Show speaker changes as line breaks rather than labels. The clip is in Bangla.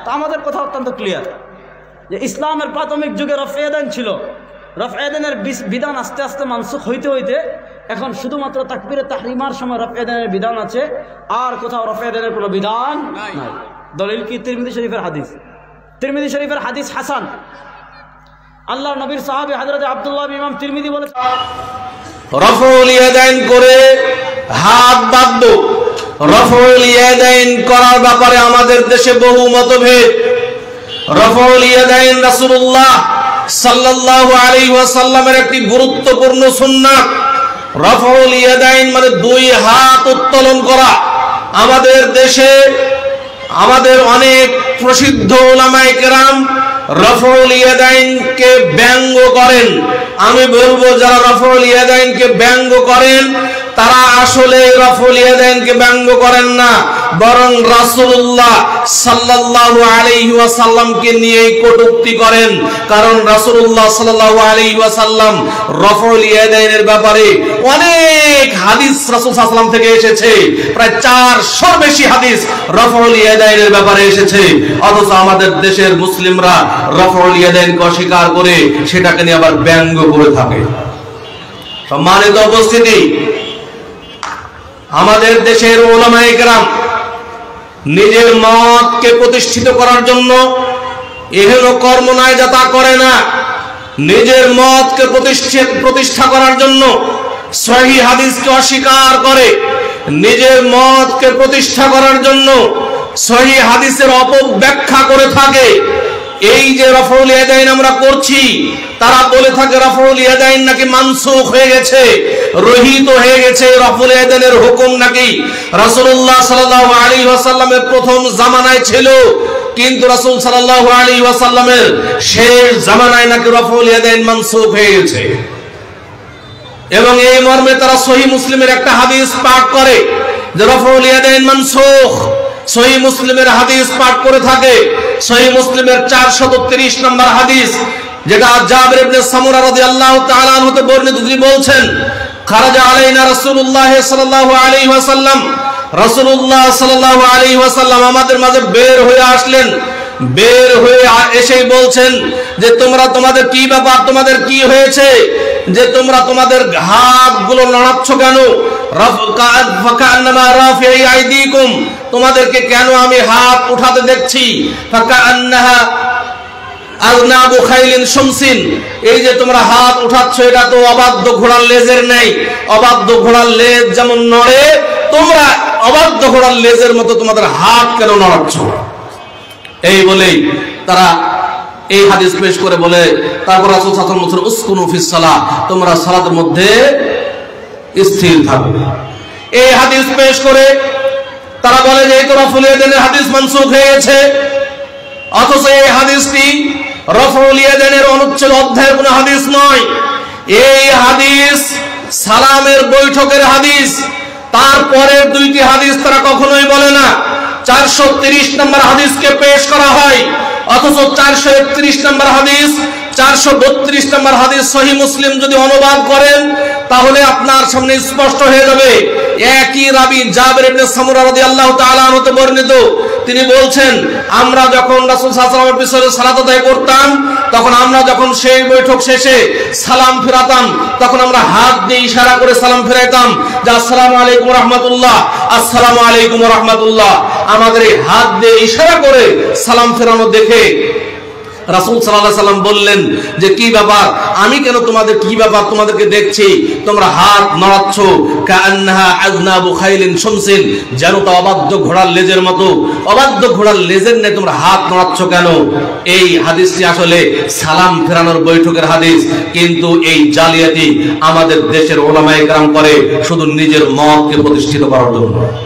তো আমাদের কথা অত্যন্ত ক্লিয়ার যে ইসলামের প্রাথমিক যুগে রফে ইয়াদাইন ছিল। রফে ইয়াদাইনের বিধান আস্তে আস্তে মানসুখ হইতে হইতে এখন শুধুমাত্র তাকবীরে তাহরিমার সময় রফে ইয়াদাইনের বিধান আছে, আর কোথাও রফে ইয়াদাইনের কোনো বিধান নাই। দলিল কি? তিরমিজি শরীফের হাদিস। তিরমিজি শরীফের হাদিস হাসান। আল্লাহর নবীর সাহাবী হযরত আব্দুল্লাহ ইমাম তিরমিজি বলেছেন,
রফউল ইয়াদাইন করে হাত বাঁধবো। রফউল ইয়াদাইন করার ব্যাপারে আমাদের দেশে বহু মতভেদ। রফউল ইয়াদাইন রাসূলুল্লাহ সাল্লাল্লাহু আলাইহি ওয়াসাল্লামের একটি গুরুত্বপূর্ণ সুন্নাত। রফউল ইয়াদাইন মানে দুই হাত উত্তোলন করা। আমাদের দেশে আমাদের অনেক প্রসিদ্ধ উলামায়ে কেরাম রফউল ইয়াদাইনকে ব্যঙ্গ করেন। আমি বলবো যারা রফউল ইয়াদাইনকে ব্যঙ্গ করেন তারা আসলে রফউল ইয়াদাইনকে ব্যঙ্গ করেন না, বরং রাসূলুল্লাহ সাল্লাল্লাহু আলাইহি ওয়াসাল্লামকে নিয়েই কটূক্তি করেন। কারণ রাসূলুল্লাহ সাল্লাল্লাহু আলাইহি ওয়াসাল্লাম রফউল ইয়াদাইনের ব্যাপারে অনেক হাদিস রাসূল সাল্লাল্লাহু আলাইহি ওয়াসাল্লাম থেকে এসেছে, প্রায় 400 বেশি হাদিস রফউল ইয়াদাইনের ব্যাপারে এসেছে। অথচ আমাদের দেশের মুসলিমরা রফউল ইয়াদাইনকে অস্বীকার করে সেটাকে নিয়ে আবার ব্যঙ্গ করে থাকে। সম্মানিত উপস্থিতি, আমাদের দেশের উলামায়ে কেরাম নিজের মতকে প্রতিষ্ঠিত করার জন্য এহেন কর্ম নয় যা তা করে না। নিজের মতকে প্রতিষ্ঠা করার জন্য সহিহ হাদিসকে অস্বীকার করে, নিজের মতকে প্রতিষ্ঠা করার জন্য সহিহ হাদিসের অপব্যাখ্যা করে থাকে। এই যে রফউল ইয়াদাইন আমরা করছি, তারা বলে থাকে রফউল ইয়াদাইন নাকি মানসুখ হয়ে গেছে, রহিত হয়ে গেছে। রফউল ইয়াদাইনের হুকুম নাকি রাসূলুল্লাহ সাল্লাল্লাহু আলাইহি ওয়াসাল্লামের প্রথম জামানায় ছিল, কিন্তু রাসূল সাল্লাল্লাহু আলাইহি ওয়াসাল্লামের শেষ জামানায় নাকি রফউল ইয়াদাইন মানসুখ হয়ে গেছে। এবং এই মর্মে তারা সহিহ মুসলিমের একটা হাদিস পাঠ করে যে রফউল ইয়াদাইন মানসুখ। সহিহ মুসলিমের হাদিস পাঠ করে থাকে। সহিহ মুসলিমের 430 নম্বর হাদিস, যেটা জাবির ইবনে সামুরা রাদিয়াল্লাহু তাআলা আনহু থেকে বর্ণিত। তিনি বলছেন, খারাজা আলাইনা রাসূলুল্লাহ সাল্লাল্লাহু আলাইহি ওয়াসাল্লাম, রাসূলুল্লাহ সাল্লাল্লাহু আলাইহি ওয়াসাল্লাম আমাদের মাঝে বের হয়ে আসলেন। বের হয়ে এসেই বলছেন যে তোমরা তোমাদের কি ব্যাপার, তোমাদের কি হয়েছে যে তোমরা তোমাদের হাতগুলো নাড়াচ্ছ কেন? তোমাদেরকে কেন আমি হাত উঠাতে দেখছি? এই যে তোমরা হাত উঠাচ্ছ এটা তো অবাধ্য ঘোড়ার লেজের নেই। অবাধ্য ঘোড়ার লেজ যেমন নড়ে, তোমরা অবাধ্য ঘোড়ার লেজের মতো তোমাদের হাত কেন নাড়াচ্ছ? এই বলেই তারা এই হাদিস পেশ করে বলে, তারপর রাসূল সাল্লাল্লাহু আলাইহি ওয়াসাল্লাম উসকুনু ফিস সালাহ, তোমরা সালাতের মধ্যে স্থির থাকো। এই হাদিস পেশ করে তারা বলে যে এই তো রফউল ইয়াদাইনের হাদিস মানসুখ হয়ে গেছে। অথচ এই হাদিসটি রফউল ইয়াদাইনের অনুচ্ছেদ অধ্যায়ের কোনো হাদিস নয়। এই হাদিস সালামের বৈঠকের হাদিস। তারপরের দুইটি হাদিস তারা কখনোই বলে না। 430 নম্বর হাদিসকে পেশ করা হয়, অথচ 431 নম্বর হাদিস, 432 নম্বর হাদিস সহিহ মুসলিম যদি অনুবাদ করেন তাহলে আপনার সামনে স্পষ্ট হয়ে যাবে। একই রাবী জাবির ইবনে সামুরা রাদিয়াল্লাহু তাআলা আনহু থেকে বর্ণিত, তিনি বলছেন, আমরা যখন রাসূল সাল্লাল্লাহু আলাইহি ওয়াসাল্লামের পিছনে সালাত আদায় করতাম, তখন আমরা যখন সেই বৈঠক শেষে সালাম ফিরাতাম, তখন আমরা হাত দিয়ে ইশারা করে সালাম ফিরাইতাম যে আসসালামু আলাইকুম ওয়া রাহমাতুল্লাহ, আসসালামু আলাইকুম ওয়া রাহমাতুল্লাহ। আমাদের এই হাত দিয়ে ইশারা করে সালাম ফেরানো দেখে রাসূল সাল্লাল্লাহু আলাইহি ওয়াসাল্লাম বললেন যে কি ব্যাপার, আমি কেন তোমাদেরকে দেখছি তোমরা হাত নাড়াচ্ছ, কাআন্নাহা আযনাবু খাইলিন শামসিন, যেন তা অবাধ্য ঘোড়ার লেজের মতো। অবাধ্য ঘোড়ার লেজের নেই তোমরা হাত নাড়াচ্ছ কেন? এই হাদিসটি আসলে সালাম ফেরানোর বৈঠকের হাদিস, কিন্তু এই জালিয়াতি আমাদের দেশের উলামায়ে কেরাম করে শুধু নিজের মতকে প্রতিষ্ঠিত করার জন্য।